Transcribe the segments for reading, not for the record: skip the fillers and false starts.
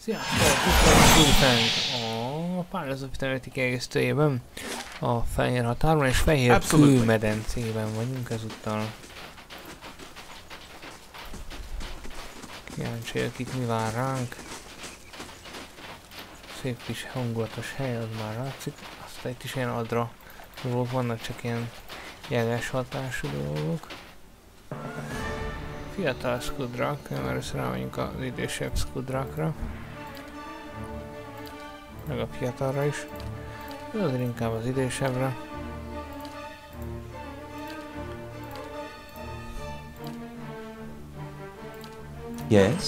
Sziasztok! Itt vagyunk a Pályazott 15. kiegészítőjében a fehér határon és fehér kőmedencében vagyunk ezúttal. Kíváncsi vagyok, itt mi vár ránk. Szép kis hangulatos hely, az már látszik. Aztán itt is ilyen adra dolgok vannak, csak ilyen jeges hatású dolgok. Fiatal skudrak, mert először rámegyünk az idősebb skudrakra. Meg a fiatalra is. De azért inkább az idősebbre. Yes.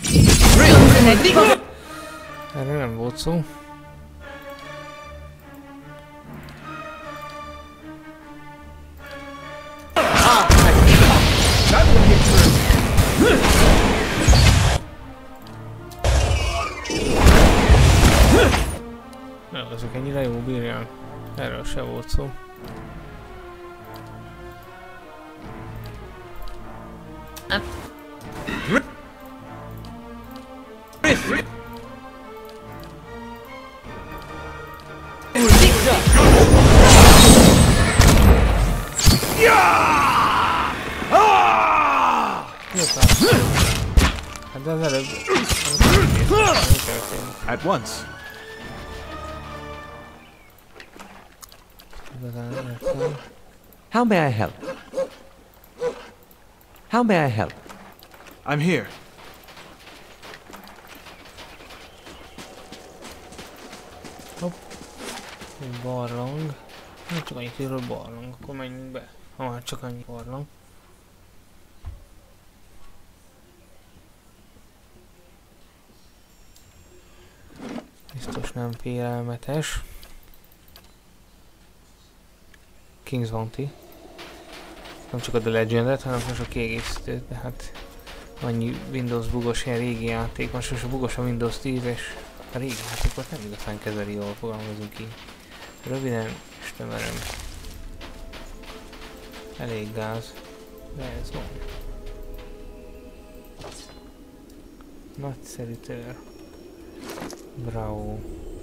Erről nem volt szó. Azok ennyire jó bírják. Erről se volt szó. Hát de az előbb... At once. How may I help? How may I help? I'm here. Hopp. Egy barlang. Nem csak annyit ír, hogy barlang, akkor menjünk be. Ha már csak annyi barlang. Biztos nem félelmetes. King's Bounty. Nem csak a The Legend-et, hanem most a kiegészítőt, de hát annyi Windows bugos, ilyen régi játék, most a bugos a Windows 10 és a régi játékot nem igazán kezeli, jól fogalmazunk ki. Röviden és tömören. Elég gáz, de ez van. Nagyszerű tör. Bravo.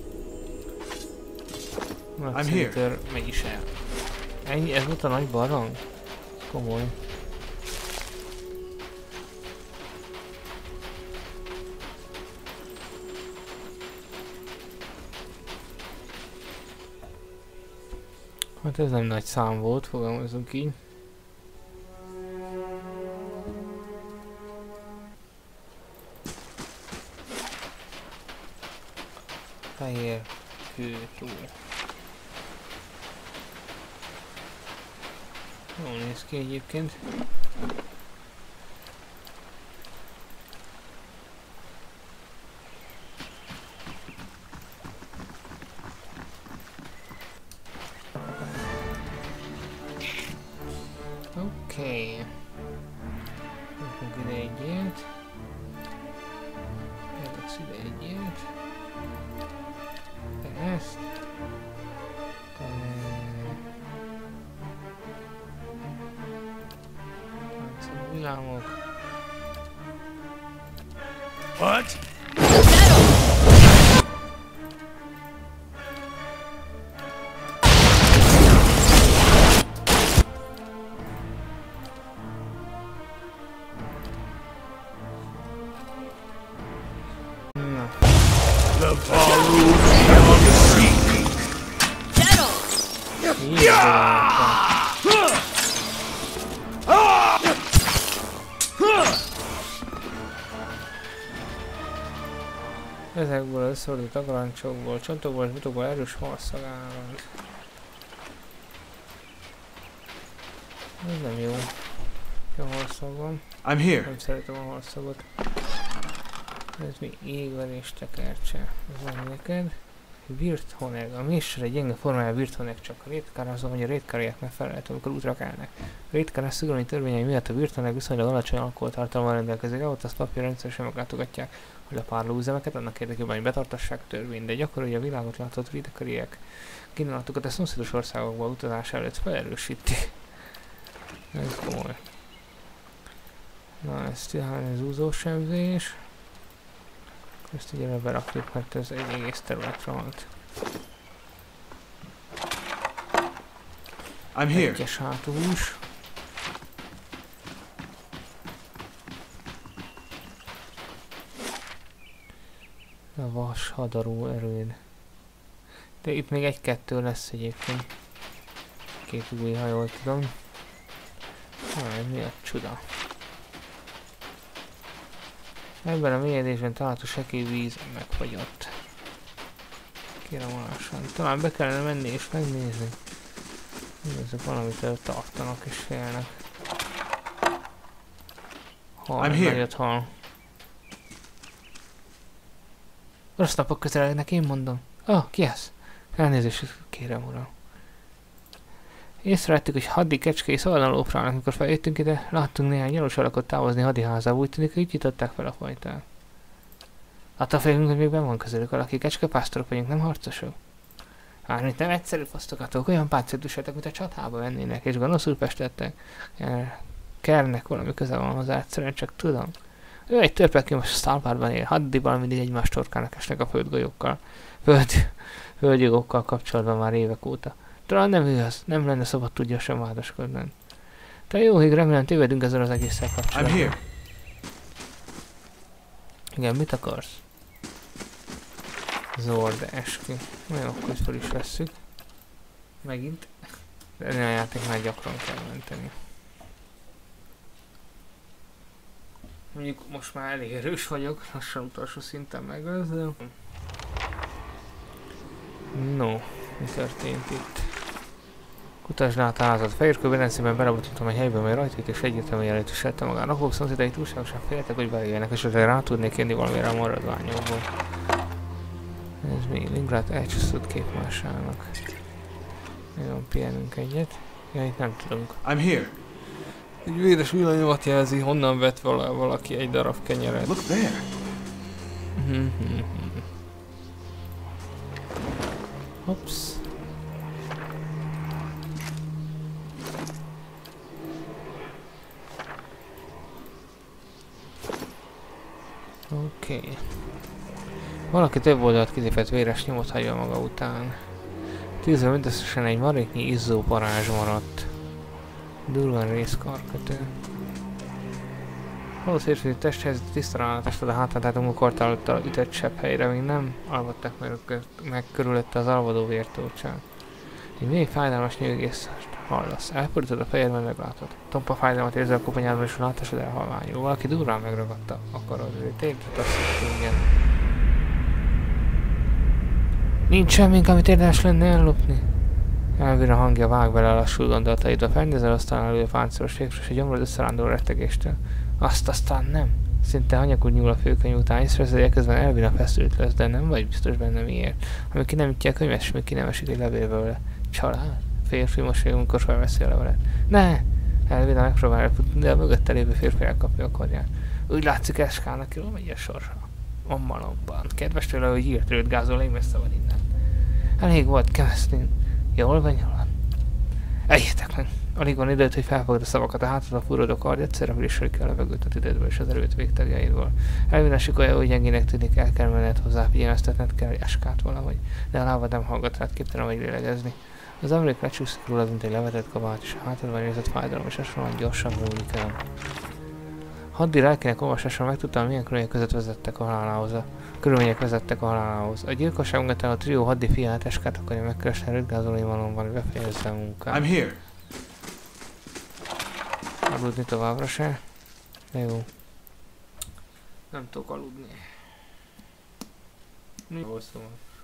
Nagyszerű tör, megy is el. Ennyi, ez volt a nagy barlang? Komoly. Hát ez nem nagy szám volt, fogalmazunk így. Fehér kőtó. Jól néz ki egyébként. Oké. Rakunk ide egy ilyet. Raksz ide egy ilyet. Te ezt. Villámok. What? Na. The Baru shall seek. Ezekből összeordult agarancsokból, csontokból és bitokból erős harszagállat. Ez nem jó. Jó harszag van. I'm here. Nem szeretem a harszagot. Ez mi? Égverés tekercse. Ez van neked. Virthoneg. A mésre gyenge formája Virthoneg, csak a rétkár azon, hogy a rétkárják megfelelhető, amikor útra kelnek. A rétkár szigorúan törvényei miatt a Virthoneg viszonylag alacsony alkoholtartalommal rendelkezik, ahol azt papír rendszeresen meglátogatják, hogy a párlóüzemeket annak érdekében, hogy betartassák a törvényt, de gyakorolja a világot látott rétkariek kínálatukat a szomszédos országokba utazás előtt felerősítik. Ez komoly. Na, ez az úzósebzés. Ezt ugye berakjuk, mert ez egy egész területre volt. I'm here. Egyes hátús. A vas hadaró erőd. De itt még egy-kettő lesz egyébként. Két új, ha jól tudom. Ez mi a csuda? Ebben a mélyedésben található sekély víz megfagyott. Kérem alassan. Talán be kellene menni és megnézni. Ezek valamitől tartanak és félnek. Nagyot hal. Rossz napok közelegnek, én mondom. Ki ez? Elnézést kérem, uram. Észrevettük, hogy haddi kecskei szalnalóprálnak, amikor feljöttünk ide, láttunk néhány gyalogos alakot távozni hadiházába, úgy tűnik, hogy így nyitották fel a fajtát. Attól félünk, hogy még benn van közülük valaki, kecskepásztorok vagyunk, nem harcosok. Itt nem egyszerű fosztogatók, olyan páncéldusetek, mint a csatába vennének, és gonoszul pestettek. Kernek valami köze van hozzá, egyszerűen csak tudom. Ő egy törpe, aki most Stalbardban él, haddiban mindig egymás torkának esnek a földgolyókkal. Földjogokkal kapcsolatban már évek óta. Talán nem ő az, nem lenne szabad tudja sem vádaskodni. Te jó híg, remélem tévedünk ezzel az egésszel kapcsolatban. I'm here. Igen, mit akarsz? Zord eski. Nagyon akkor fel is vesszük. Megint. De ennél a játéknál gyakran kell menteni. Mondjuk most már elég erős vagyok, lassan utolsó szinten megőrzöm. No, mi történt itt? Kutasd át a házat. Fehérkő Berencében belebotottam egy helyben, mely rajtuk és egyértelműen jelentősette magán. Napok szomszédai túlságosan féltek, hogy bejöjjenek, és azért rá tudnék jönni valamire a maradványokból. Ez mi? Lingrád elcsúszott képmásának. Nagyon pihenünk egyet. Ja, itt nem tudunk. I'm here. Egy véres villanyomat jelzi, honnan vett valaki egy darab kenyeret. Look there. Hops. Oké. Valaki több oldalt kitépett véres nyomot hagyja maga után. Tízben mindösszesen egy maréknyi izzó parázs maradt. Durván részkarkötő. Valós férfi testhelyzet tisztalan testad a hátán, tehát a mukortálódtal ütött sebb helyre, még nem alvatták meg körülötte az alvadó vértócsán. Egy mély fájdalmas nyögést hallasz. Elpörítod a fejedben, meglátod. Tompa fájdalmat érzel a koponyádban, és a látásod elhalványul. Valaki durván megragadta a karod, hogy tényleg azt hiszem. Nincs semmink, amit érdemes lenne ellopni. Elvira hangja vág bele a lassú gondolataidba. Felnézel aztán elő a páncélos fékről, és a gyomrod összerándul rettegéstől. Azt aztán nem. Szinte hanyagul nyúl a főkönyv után, észreveszed, hogy közben Elvira feszült lesz, de nem vagy biztos benne miért. Ami ki nem nyitja a könyvet, és még ki nem esik egy levélből. Család? Férfi mosolyog, amikor felveszi a levelet. Ne! Elvira megpróbál elfutni, de a mögötte lévő férfi elkapja a karját. Úgy látszik, Eskának jól megy a sorsa. A malomban. Kedves tőle, hogy írt őt gázol, én messze van innen. Elég volt, Kevesztin. Jól van, jól van. Ejjetek meg! Alig van időt, hogy felfogd a szavakat, a hátad a furrodó kard, egyszerre frissölik ki a levegőt a tüdődből és az erőt végtagjaidból. Elvinásik olyan, hogy gyengének tűnik, el kell menned hozzá, figyelmeztetned kell Eskát valahogy, de a lábad nem hallgat rád, képtelen vagy lélegezni. Az emlék lecsúszik rólad, mint egy levetett kabát, és a hátadban érzett fájdalom, és hasonlóan gyorsan múlik el. Haddi lelkének olvasással megtudtam, milyen körülmények között vezettek a halálához. A gyilkosságunkat el a trió haddi fiát Eskát akarja megkeresni a rögtgázolói malomban, hogy befejezze a munkát. I'm here. Aludni továbbra se. De jó. Nem tudok aludni. Jól szóval.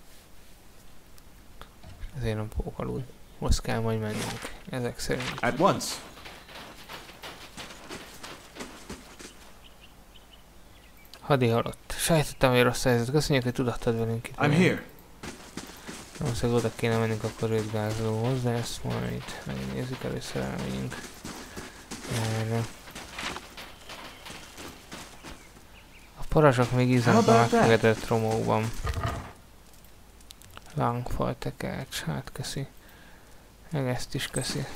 Ezért nem fogok aludni. Most kell majd mennünk. Ezek szerint. At once. Hadi halott. Sejtettem, hogy rossz helyzet. Köszönjük, hogy tudattad velünk itt. I'm here. Valószínűleg oda kéne mennünk akkor rögtgázolóhoz, de ezt majd megnézzük, először elmegyünk erre. A parazsok még íznek a megfegedett romókban. Lángfal tekercs, hát köszi. Meg ezt is köszi.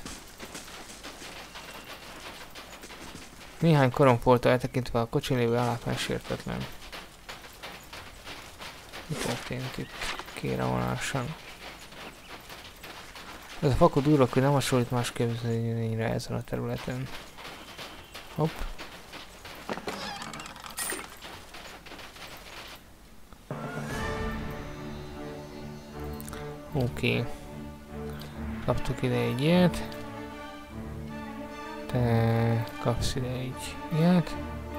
Néhány koromfolta eltekintve a kocsin lévő állapán sértetlen. Mi történt itt? Kérem vonásan. Ez a fakó durva, hogy nem hasonlít más képzőlényre ezen a területen. Hopp. Oké. Kaptuk ide egy ilyet. Te kapsz ide egy ilyet.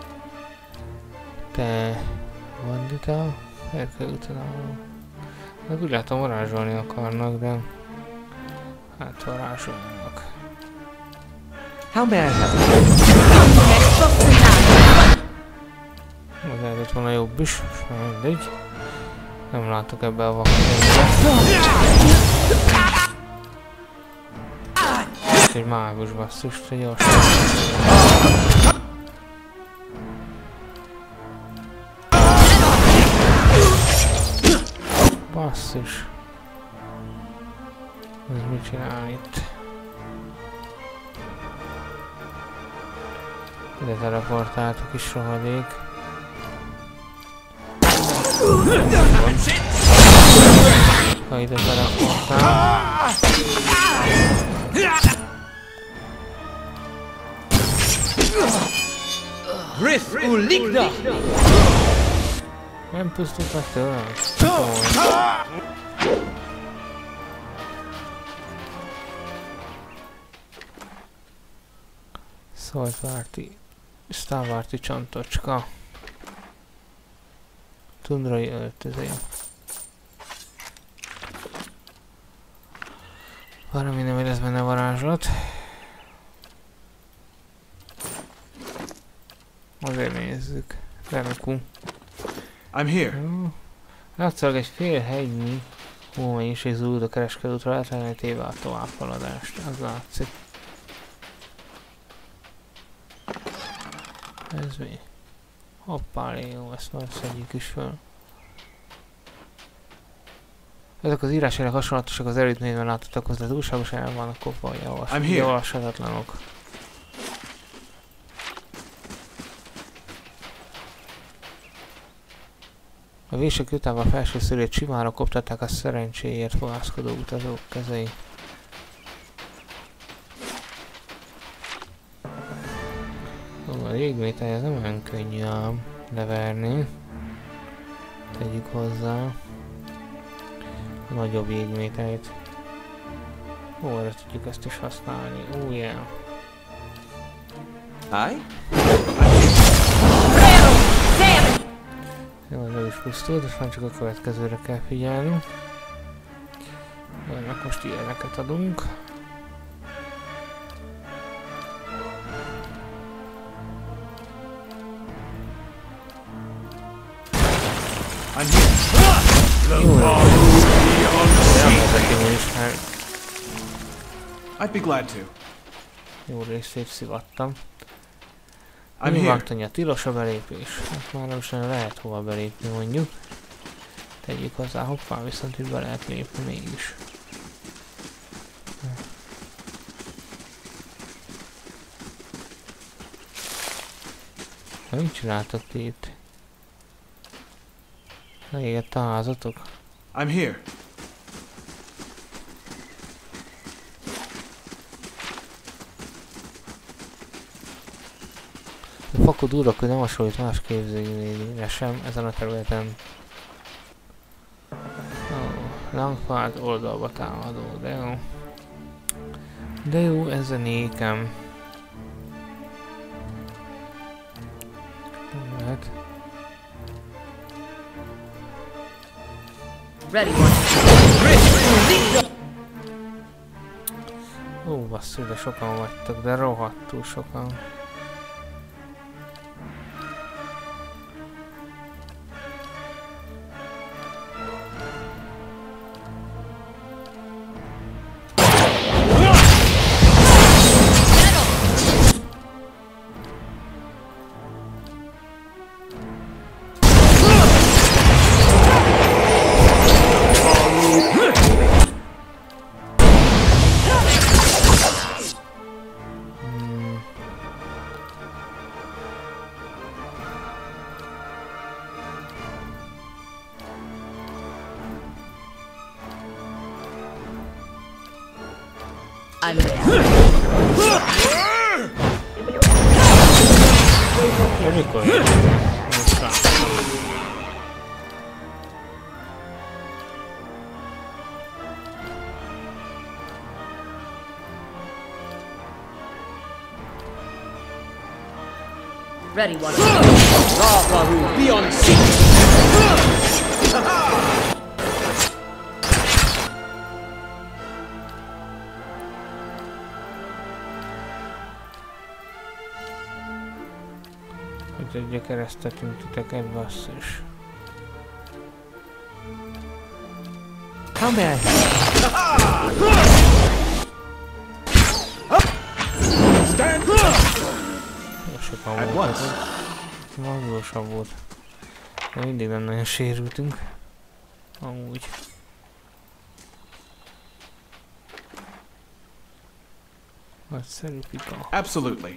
Te bandita. El kell utána. Hát úgy látom varázsolni akarnak, de... Hát varázsolnak. How may I help? Az lehetett volna jobb is, mindegy. Nem látok ebbe a vakadénbe. Egy mágus basszus, te gyorsan. Basszus. Ez mit csinál itt? Ide teleportáltak is rohadék. Ha ide teleportál. Griff Uligna! Nem pusztult meg tőlem? Szoltvárti, Sztávárti csontocska. Tundrai öltözény. Valami nem lesz benne varázslat. Azért nézzük. Remekú. I'm here. Látszólag egy fél hegynyi hómennyiség zúdul a kereskedőtre eltenítéve a továbbhaladást. Az látszik. Ez mi? Hoppá, jó, ezt már szedjük is föl. Ezek az írásailag hasonlatosak az előtt nézve látottakhoz, de túlságosan el vannak kopva, olvashatatlanok. A vések utában a felső szőrét simára koptatták a szerencséért fohászkodó utazók kezei. A jégmétel ez nem olyan könnyű ám leverni. Tegyük hozzá a nagyobb jégmételt. Ó, erre tudjuk ezt is használni. Oh yeah. Hi? Jó, ez is pusztult, és már csak a következőre kell figyelni. Ennek most ilyeneket adunk. I'd be glad to. Jó részét szivattam. I'm here. Vágtanya, tilos a belépés. Hát már nem is lehet hova belépni mondjuk. Tegyük hozzá, hoppá, viszont itt be lehet lépni mégis. Mit csináltok ti itt? Leégett a házatok? I'm here. A fakod úrok, hogy nem hasonlít más képzőlényre sem ezen a területen. Langfád oldalba támadó, de jó. De jó, ez a nékem. Nem lehet. Ready one. Ó, basszus, de sokan vagytok, de rohadtul sokan. I'm ready. De mikor jön? Most láttam. Ready, one. Rahu, be on seat! Hogy egy keresztetünk titeket, basszus. How may I help? Stand! Jó sokan At voltak. once. Mozgósabb volt. De mindig nem nagyon sérültünk. Amúgy. Nagyszerű pika. Absolutely.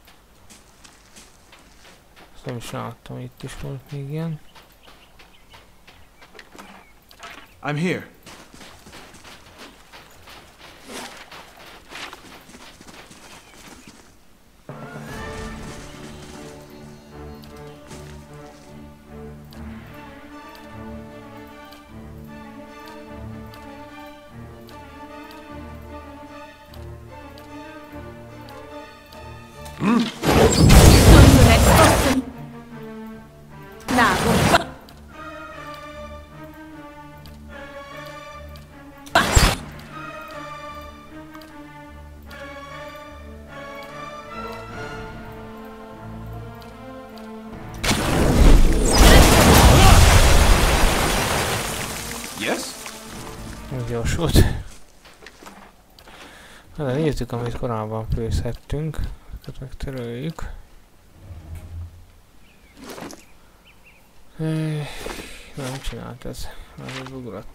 Azt nem is láttam, itt is volt még ilyen. I'm here. Yes? Ez gyors volt. Na de nézzük, amit korábban főzhettünk. Ezt megtöröljük. Nem csinált ez. Már ugrott.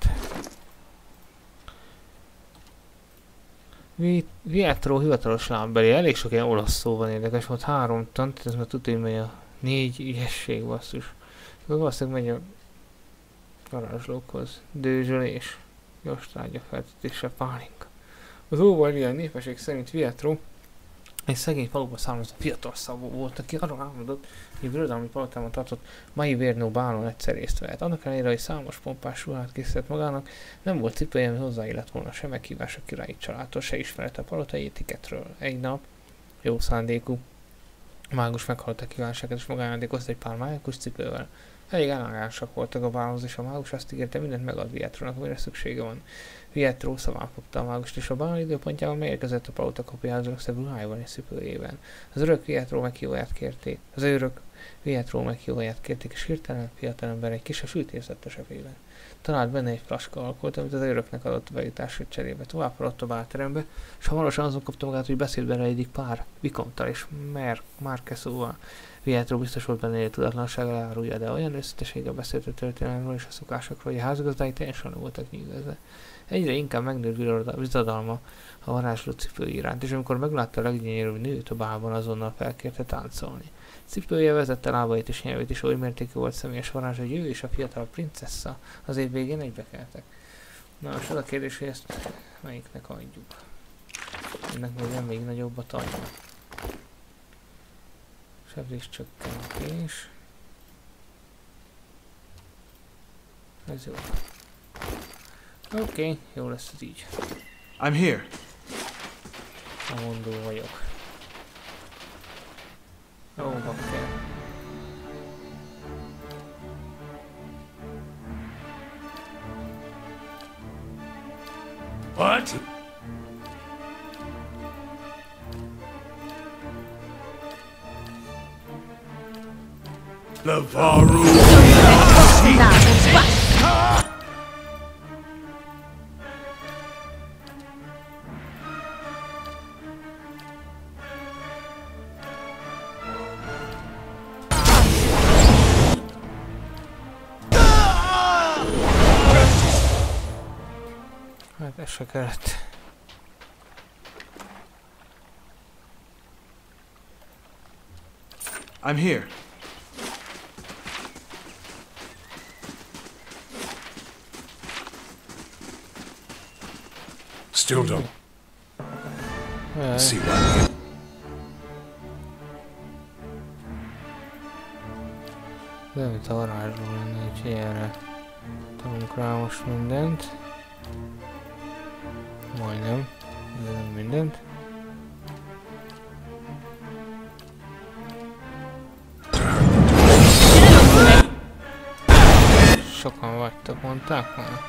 Vietro hivatalos lábbeli. Elég sok ilyen olasz szó van érdekes. Volt 3 tant, ez már tudja, hogy megy a 4 ügyesség basszus. Akkor valószínűleg megy a varázslókhoz. Dőzsölés. Gyors tárgya feltetése pálinka. Az óvaliai népesség szerint Vietro egy szegény faluban származó fiatal szabó volt, aki arra álmodott, hogy a birodalmi palotában tartott mai vérnó bálon egyszer részt vehet. Annak ellenére, hogy számos pompás ruhát készített magának, nem volt cipője, ami hozzáillett volna se meghívás a királyi családtól, se ismerete a palotai etiketről. Egy nap jó szándékú mágus meghallott kívánságát és magájándékozta egy pár mágikus cipővel. Elég ellenállásak voltak a bálhoz, és a mágus azt ígérte, mindent megad Vietrónak, amire szüksége van. Vietro szaván fogta a mágust, és a bál időpontjában megérkezett a palota kapujához legszebb ruhájában és cipőjében. Az örök Vietro meghívóját kérték. Az őrök Vietro meghívóját kérték, és hirtelen fiatalember egy kis a sültérzett a zsebében. Talált benne egy flaska alkoholt, amit az őröknek adott a bejutásért cserébe. Tovább haladta a bálterembe, és hamarosan azon kapta magát, hogy beszédben rejlik pár Vikomtal és Marquesóval. Vietro biztos volt benne, hogy a tudatlanság elárulja, de olyan összeteséggel beszélt a történelemről és a szokásokról, hogy a házgazdái teljesen nem voltak nyűgözve. Egyre inkább megnőtt bizadalma a varázsló cipő iránt, és amikor meglátta a leggyönyörűbb nőt a bálban, azonnal felkérte táncolni. Cipője vezette lábait és nyelvét is oly mértékű volt személyes varázs, hogy ő és a fiatal princessza az év végén egybekeltek. Na most az a kérdés, hogy ezt melyiknek adjuk. Ennek még még nagyobb a tanya. Sebzés csökkentés. Ez jó. Oké, jó lesz ez így. I'm here. A mondó vagyok. Ó, bakker. What? Lavaru! Hát ez se kellett. I'm here. Still don't. Jaj. See what? De mint a varázsból lenne, úgyhogy erre tanulunk rá most mindent. Majdnem, de nem mindent. Sokan vagytok, mondták már?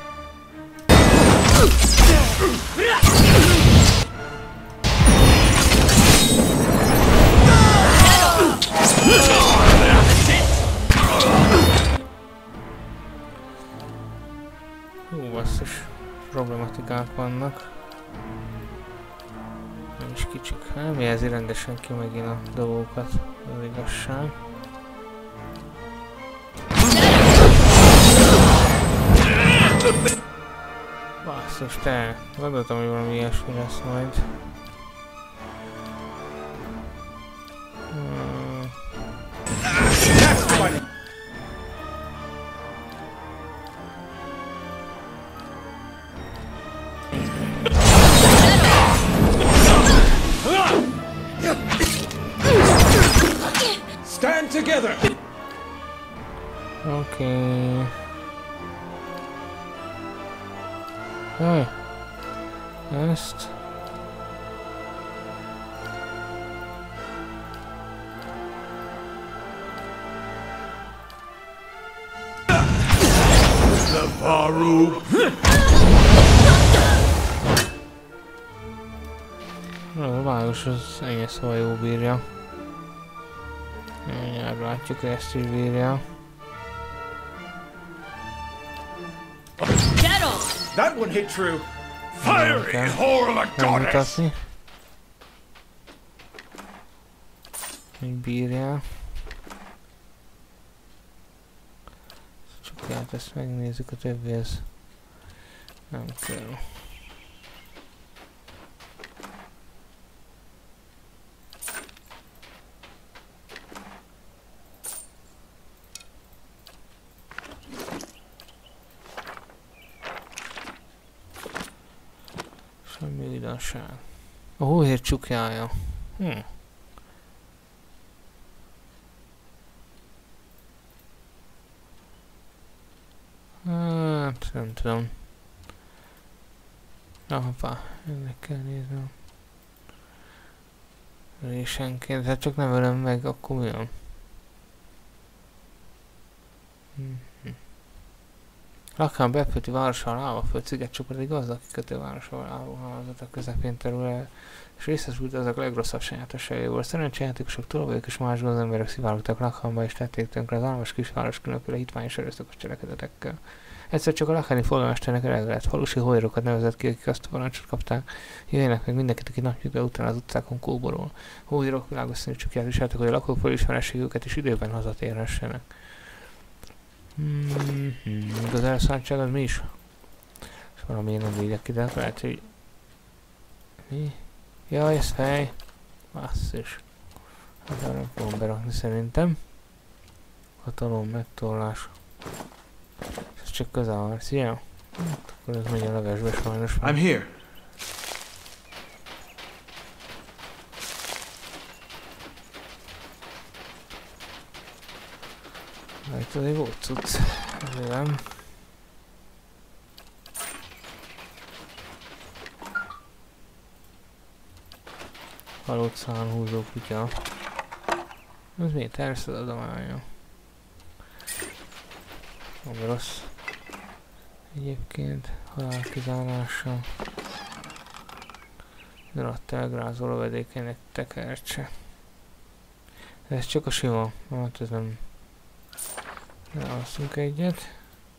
Hú, basszus, problematikák vannak. Nem is kicsik. Nem jelzi rendesen ki megint a dolgokat, az igazság. Basszus, te! Gondoltam, hogy valami ilyesmi lesz majd. Stand together! Oké. Jaj. Ezt. The Varu! A város az egész szóval jó bírja. Mindjárt látjuk, hogy ezt is bírja. That one hit true! Fiery whore of a goddess! Megmutatni. Hogy bírja. Csak hát ezt megnézzük, a többi ez nem kell. Semmi újdonság. A hóhér csukjája. Hát, nem tudom. Hoppá, ennek kell néznem. Résenként, hát csak nem ölöm meg, akkor mi van? Lakhán bepölti városa a Lávaföld szigetcsoport egy gazdag kikötő városa a közepén terül, és részesült azok a legrosszabb sajátosságaiból. Szerencsejátékosok, tolvajok és más gazemberek szivárogtak Lakhanba és tették tönkre az álmos kisváros különféle hitványos erőszakos cselekedetekkel. Egyszer csak a lakháni polgármesternek elege lett, falusi hóhérokat nevezett ki, akik azt a parancsot kapták. Jöjjenek meg mindenkit, aki napjukra után az utcákon kóborol. Hóhérok világos színű csukját viseltek, hogy a lakók felismerhessék és időben hazatérhessenek. Az elszálltság az mi is? És valamiért nem védek ide, lehet, hogy... Mi? Jaj, ez fej! Basszus. Hát arra fogom berakni szerintem. Hatalom, megtorlás. Ez csak közel van, szia! Hát akkor ez megy a levesbe sajnos. I'm here. Itt azért volt cucc. Azért nem. Halott szánhúzó kutya. Ez miért terszed adománya? Nem rossz. Egyébként halálkizárása. Dratt elgrázó lövedékének tekercse. Ez csak a sima. Hát ez nem... Elhasszunk egyet.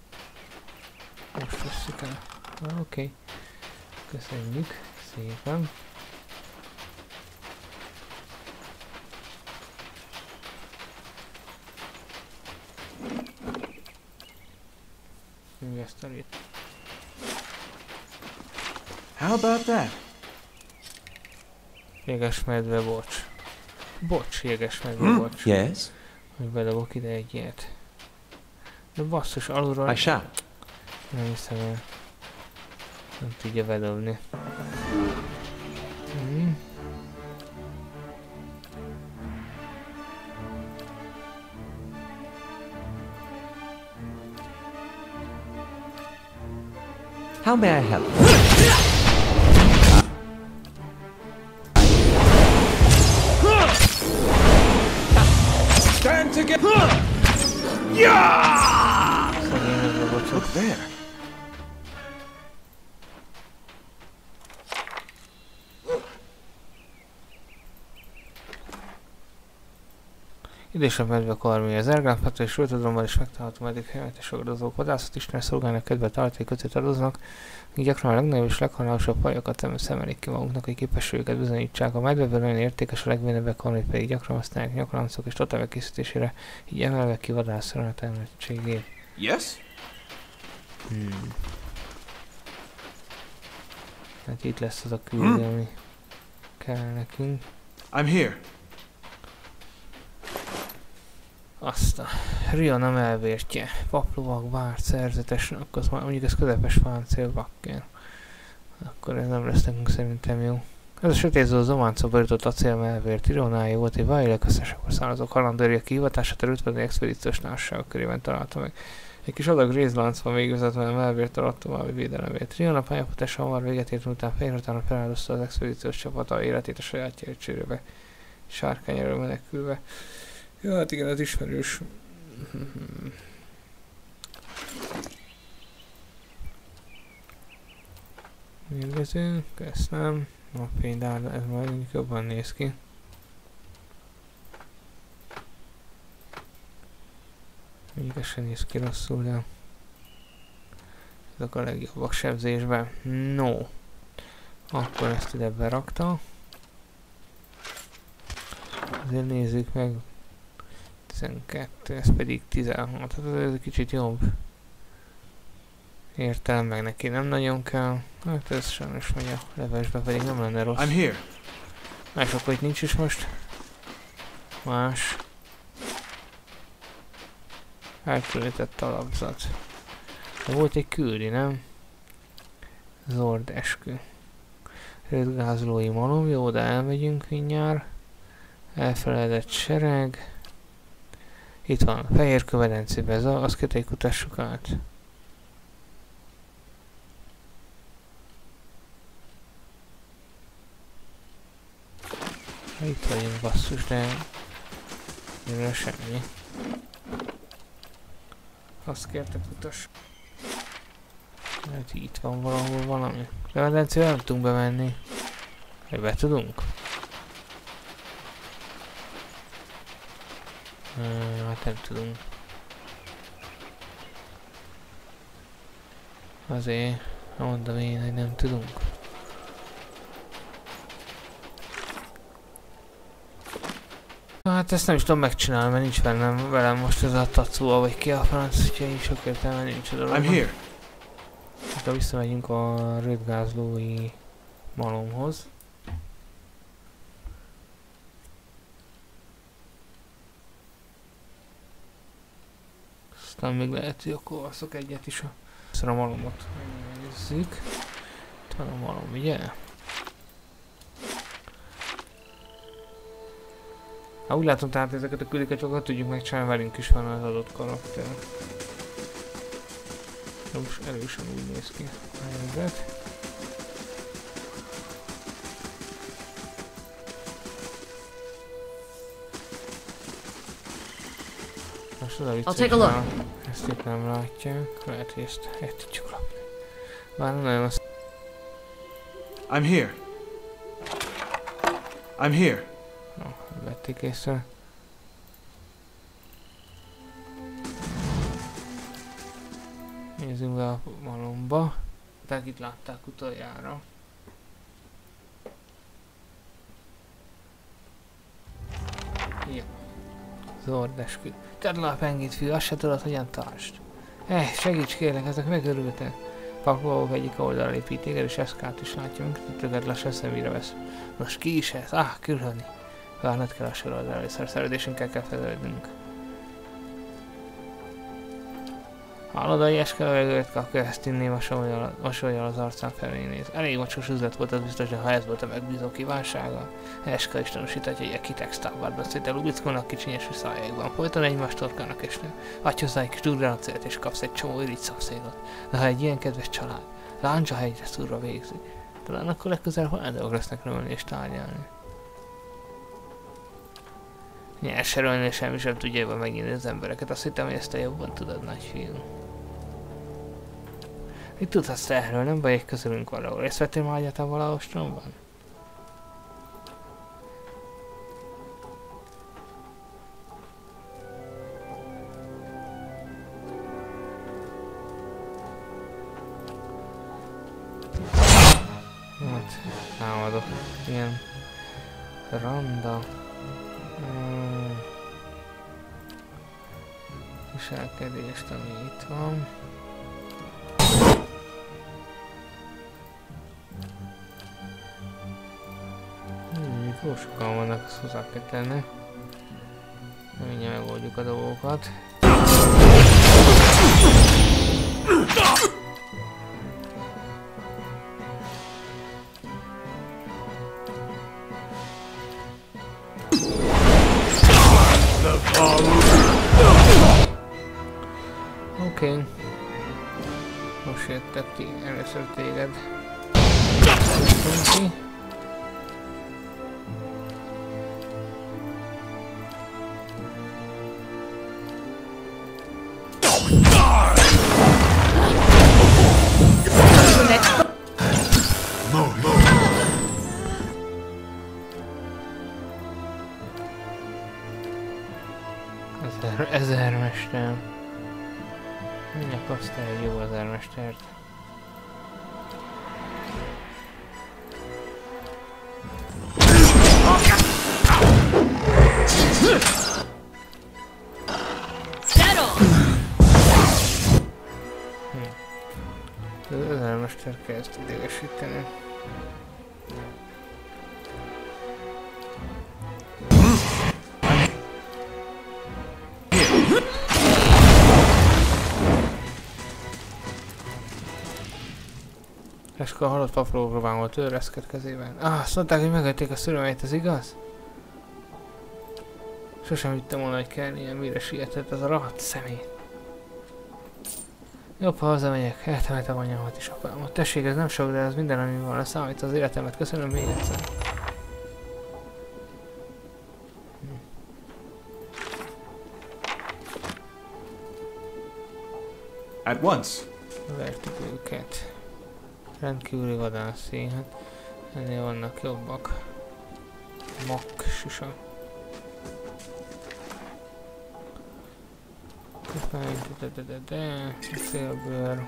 Most vesszük el. Oké. Köszönjük szépen. Mi ezt elít? How about that? Jégesmedve, bocs. Bocs, jégesmedve, bocs. Yes? Hogy bedobok ide egy ilyet. De basszus, alulról... I shall. Nem hiszem el. Nem tudja bedobni. How may I help? Stand together! Yeah! Look there. Idősebb medve karmé. Az Ergánfától és Röltodromban is megtalálható medvék helyettes agrodozók. Vadászat Isten szolgálnak kedvet tartai között adoznak, míg gyakran a legnagyobb és leghalálosabb fajokat szemelik ki maguknak, hogy képességüket bizonyítsák. A medveből nagyon értékes a legvénebbek karmét pedig gyakran használják nyakláncok és totemek készítésére, így emelve ki vadászra a termettségét. Yes? Hát itt lesz az a küldő, ami kell nekünk. I'm here. Azt a Rihanna melvértje. Paplovak, bárt, szerzetes, akkor mondjuk ez közepes páncél vakkel. Akkor ez nem lesz nekünk szerintem jó. Ez a sötétzó zománcba jutott acél melvért Rihannája volt egy vájlékösszesebbre származó kalandőrje kihivatását előttvenni expedíciós társaságok körében találta meg. Egy kis adag rézlánc van végigvezetve a melvért a további védelemért. Rihanna pályafutása hamar véget ért, után fehérhatáron feláldozta az expedíciós csapata életét a sajátja csérébe. Sárkány erről menekülve. Ja, hát igen, ez ismerős. Mérgező, köszönöm. Napfénydár, ez majd jobban néz ki. Mondjuk ez sem néz ki rosszul, de ezek a legjobbak sebzésben. No. Akkor ezt ide berakta. Azért nézzük meg. 12, ez pedig 16, hát ez egy kicsit jobb. Értelem meg neki nem nagyon kell. Hát ez sajnos megy a levesbe, pedig nem lenne rossz. I'm here. Más akkor itt nincs is most. Más. Elkülönített alapzat. De volt egy küldi, nem? Zord eskü. Rödgázlói malom, jó, de elmegyünk mindjárt. Elfeledett sereg. Itt van, fehér kövedencébe, ez azt kell, kutassuk át. Itt vagyunk basszus, de erre semmi. Azt kértek utass. Hát itt van valahol valami. Kövedencébe nem tudunk bemenni. Hogy be tudunk? Hát nem tudunk. Azért mondom én, hogy nem tudunk. Hát ezt nem is tudom megcsinálni, mert nincs velem most ez a Tatsuo, vagy ki a franc, úgyhogy sok értelme nincs a dologban. I'm here. Akkor visszamegyünk a rödgázlói malomhoz. Aztán még lehet, hogy akkor alszok egyet is a malomot. Nézzük. Itt van a malom, ugye? Hát úgy látom, tehát ezeket a küldéket csak tudjuk megcsinálni, velünk is van az adott karakter. De most erősen úgy néz ki a helyzet. Most az a vicces, ezt itt nem látják, lehet, hogy ezt el tudjuk lapni. Bár nem nagyon azt... I'm here. I'm here. No, vették észre. Nézzünk be a malomba. Tehát itt látták utoljára. Jó. Zordeskü. Tedd le a pengét, fiú, azt se tudod, hogyan tartsd. Segíts kérlek, ezek megörültek. Pakolók egyik oldalra épít téged, és eszkát is látja, minket lassan szemére vesz. Nos, ki is ez? Külhani. Várnod kell a sorod először, szerződésünkkel kell felelődnünk. Hallod, a jeske levegőt kap, ezt inném, vasolyjal az arcán felé néz. Elég macsos üzlet volt, az biztos, de ha ez volt a megbízó kívánsága, Eska is tanúsíthatja, hogy a Kitex tábárban szépen lubickolnak kicsinyes szájaikban. Folyton egymást torkának és nő. Adj hozzá egy kis durrán a célt, és kapsz egy csomó irigy szapszékot. De ha egy ilyen kedves család, Lándzsa hegyre szúrva végzi. Talán akkor legközelebb hajlandóak lesznek ülni és tárgyalni. Nyers erőlni és semmi sem tudja jobban megnyitni az embereket. Azt hittem, hogy ezt te jobban tudod, nagyfiú. Mit tudhatsz te erről? Nem baj, egy közülünk valahol. Részt vettél már egyáltalán valahol ostromban? Hát, támadok. Ilyen randa. Viselkedést, ami itt van. Jó sokan vannak, azt hozzá kell tenni. Mindjárt megoldjuk a dolgokat. Oké. Most jöttek ki először téged. Ki. Ezermester. Mindjárt azt egy jó ezermestert. Az ezermester kezd idegesíteni. Eska a halott paprogóban volt őreszked kezében. Azt mondták, hogy megölték a szülőmeit, ez igaz? Sosem hittem volna, hogy kell ilyen mire sietett ez a rohadt személy. Jobb, ha hazamegyek, eltemetem anyámat és apámat. Tessék, ez nem sok, de ez minden, ami van, számít az életemet. Köszönöm még egyszer. At once. Vertük őket. Rendkívüli vadászé, hát ennél vannak jobbak. Maksisa. Szélbőr.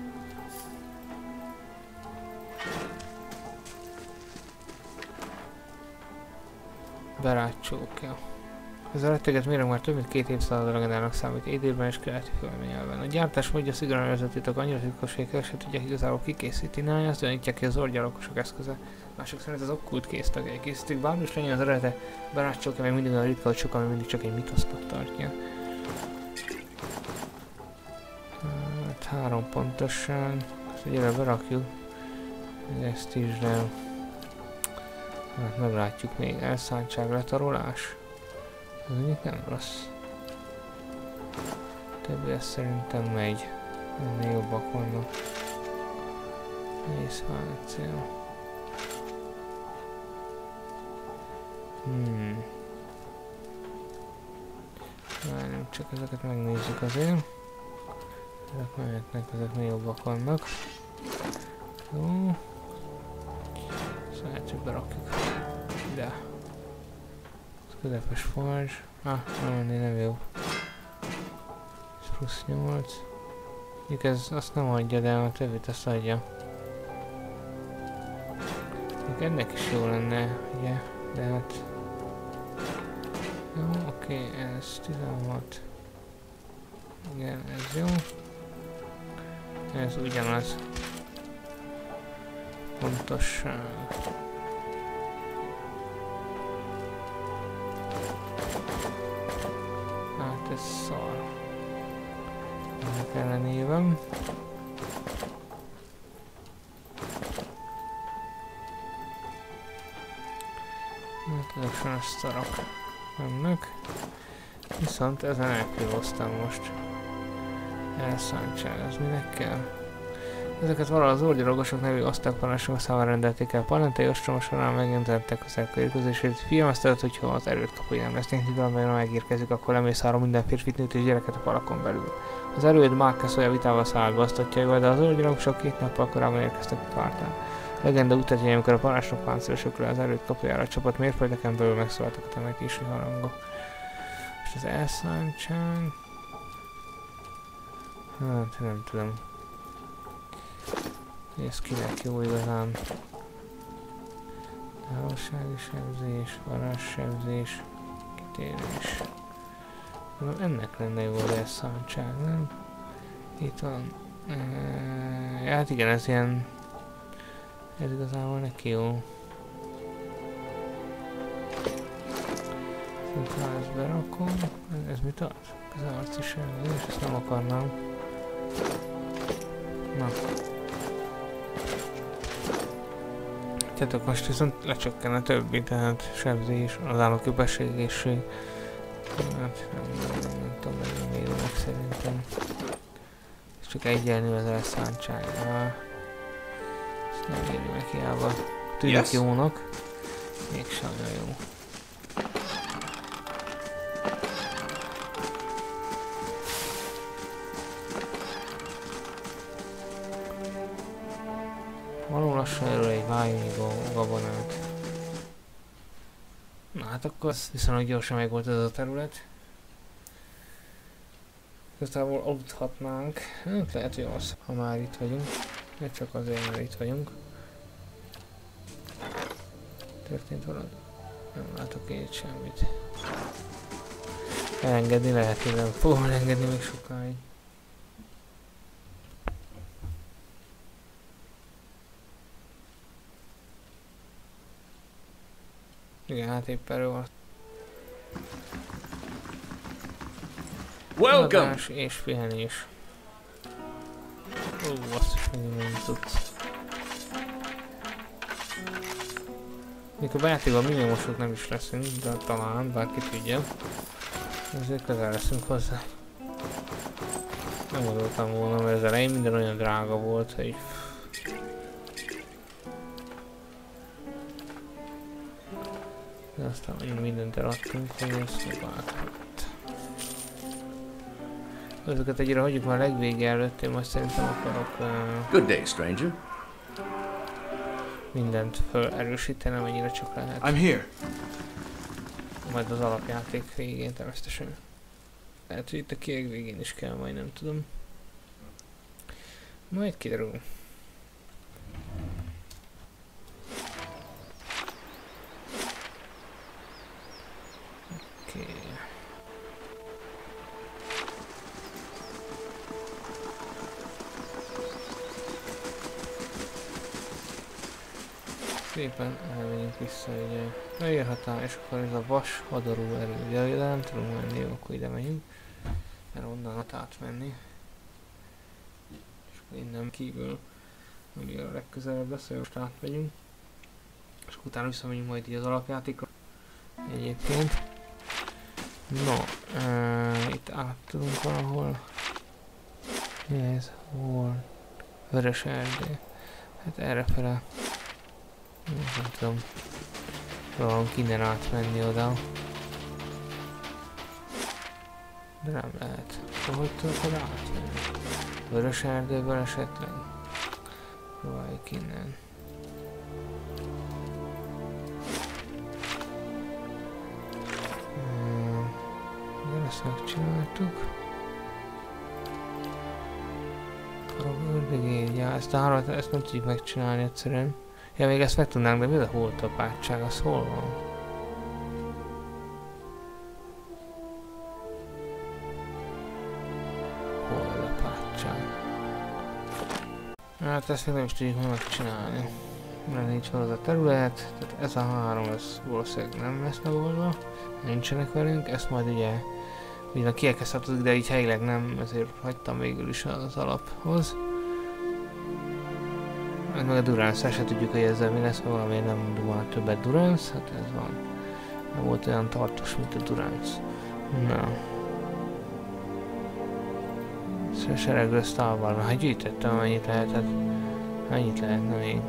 Barátcsókja. Ez a retteget méreg már több mint 2 évszázad legendának számít Édérben és keleti földnyelven. A gyártás módja szigorúan őrzött titok, annyira titkos, hogy el sem tudják igazából kikészíteni, azt gyanítják ki az orgyalokosok eszköze. Mások szerint az okkult késztagjai készítik, bármi is legyen az eredete, barátcsókja még mindig olyan ritka, hogy sokan még mindig csak egy mitosznak tartja. Hát 3 pontosan, ezt ugye berakjuk, ezt is, de hát meglátjuk még, elszántság, letarolás. Ez mondjuk nem rossz. Többi ez szerintem megy. Ennél jobbak vannak. Nézd cél. Nem csak ezeket megnézzük azért. Ezek mehetnek, ezek még jobbak vannak. Jó. Szóval csak berakjuk ide. Közepes farzs. Nem jó. Ez plusz 8. Mondjuk ez azt nem adja, de a többit azt adja. Mondjuk ennek is jó lenne, ugye? De hát... Jó, oké, ez 16. Igen, ez jó. Ez ugyanaz. Pontosság. Hát ez szar. Ennek ellenében. Hát ezek sajnos szarok vannak. Viszont ezen elpillóztam most. Elszántság, az minek kell? Ezeket valahol az orgyarogosok nevű osztályparancsnok számára rendelték el. Palentai ostroma során megjelentettek a szerkő érkezését. Figyelmeztetett, hogyha az erőt kapói nem lesznek nyugalomban, ha megérkezik, akkor lemészárol minden férfit, nőt és gyereket a palakon belül. Az erőd Márkesz olyan vitával szállva osztatjaival, de az orgyarogosok 2 nappal korábban érkeztek a pártán. A legenda utatja, amikor a parancsnok páncélosokról az erőt kapujára a csapat mérföldeken belül megszólaltak a temetési harangok. És az elszántság... Hát nem tudom. Ez kinek jó igazán. Távolsági sebzés, varázssebzés, kitérés. Ennek lenne jó az elszántság, nem? Itt van. Hát igen, ez ilyen... Ez igazából neki jó. Szerintem ezt berakom. Ez mit ad? Ez arci sebzés, ezt nem akarnám. Na. Tehát most viszont lecsökken a többi, tehát sebzés, az államképesség, egészség. Hát nem tudom, nem ér meg szerintem. Ez csak egyenlő az elszántság. Ezt nem éri meg hiába. Tűnik jónak, mégsem olyan jó. Való lassan erről egy vájúnyi gabonát. Na hát akkor viszonylag gyorsan meg volt ez a terület. Igazából aludhatnánk. Hát lehet, hogy az, ha már itt vagyunk. Ne csak azért, mert itt vagyunk. Történt valami? Nem látok én itt semmit. Elengedni lehet, hogy nem fogom elengedni még sokáig. Igen, hát épp erről van. Welcome! Adás és pihenés. Ó, azt is megint tudsz. Mikor bejátékban milliómosok nem is leszünk, de talán bárki tudja. Ezért közel leszünk hozzá. Nem gondoltam volna, mert az elején minden olyan drága volt, hogy... De aztán mindent eladtunk, hogy ezt megváltott. Ezeket egyre hagyjuk már legvége előtt, én most szerintem akarok Good day, stranger. mindent felerősíteni, amennyire csak lehet. I'm here. Majd az alapjáték végén természetesen. Lehet, hogy itt a kieg végén is kell, majd nem tudom. Majd kiderül. Oké. Szépen elmegyünk vissza, ugye. Leírhatál, és akkor ez a vas hadarú erő. Ugye, de nem tudunk menni, akkor ide megyünk. Mert onnan ott átmenni. És akkor innen kívül, ami a legközelebb lesz, hogy most átmegyünk. És akkor utána visszamegyünk majd így az alapjátékra. Egyébként. No, itt át tudunk valahol. Mi ez? Hol? Vörös erdő. Hát errefele. Nem tudom. Próbálunk innen átmenni oda. De nem lehet. Hogy tudok oda átmenni? Vörös erdőből esetleg? Próbáljuk innen. Igen, ezt megcsináltuk. Ja, ezt a hárat, ezt nem tudjuk megcsinálni egyszerűen. Ja, még ezt meg tudnánk, de mi a holtapátság? Az hol van? Holtapátság. Hát ezt még nem is tudjuk megcsinálni. Mert nincs hozzá a terület, tehát ez a három, ez valószínűleg nem lesz megoldva. Nincsenek velünk, ezt majd ugye ugyan kielkezhetődik, de így helyileg nem, ezért hagytam végül is az alaphoz. Meg a Durance, se tudjuk, hogy ezzel mi lesz, mert valamiért nem dumál többet Durance, hát ez van. Nem volt olyan tartós, mint a Durance. Na. Seregről szalvarban. Hát gyűjtöttem, amennyit lehetett. Annyit lehetne még.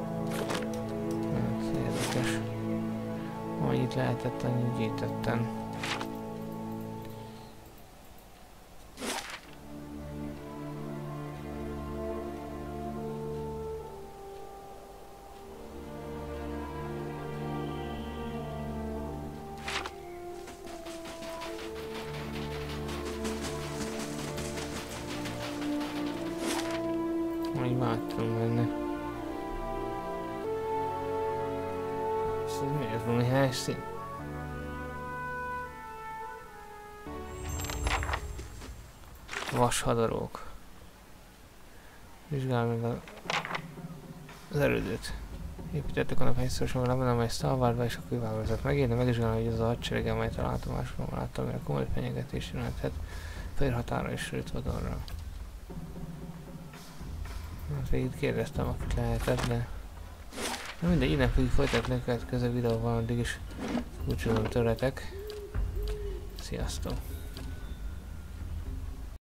Ez érdekes. Amennyit lehetett, annyit gyűjtöttem. Majd vártunk benne. Ez miért van egy helyszín? Vashadarók. Vizsgálj meg az erődöt. Építettek a naphelyiszorosan valami, amely szalvárba és a kővágazat megérne megvizsgálni, hogy az a hadsereg, amelyet a látomásról láttam, mert komoly fenyegetés jelenthet fehér határa és sőt vadonra. Hát itt kérdeztem, akit lehetett, de... Na mindegy, innen fogjuk folytatni a következő videóval, addig is búcsúzom tőletek. Sziasztok!